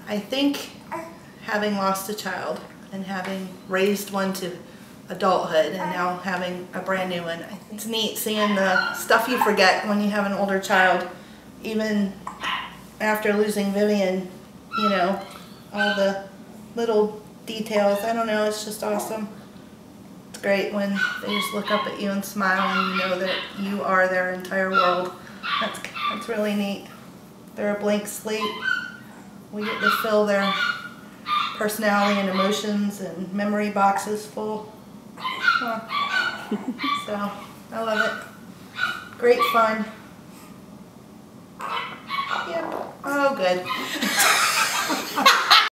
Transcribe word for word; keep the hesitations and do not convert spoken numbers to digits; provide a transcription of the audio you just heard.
I think having lost a child and having raised one to adulthood and now having a brand new one, I think it's neat seeing the stuff you forget when you have an older child. Even after losing Vivian, you know, all the little details. I don't know, it's just awesome. It's great when they just look up at you and smile and you know that you are their entire world. That's, that's really neat. They're a blank slate. We get to fill their personality and emotions and memory boxes full. Huh. So, I love it. Great fun. Yep. Oh, good.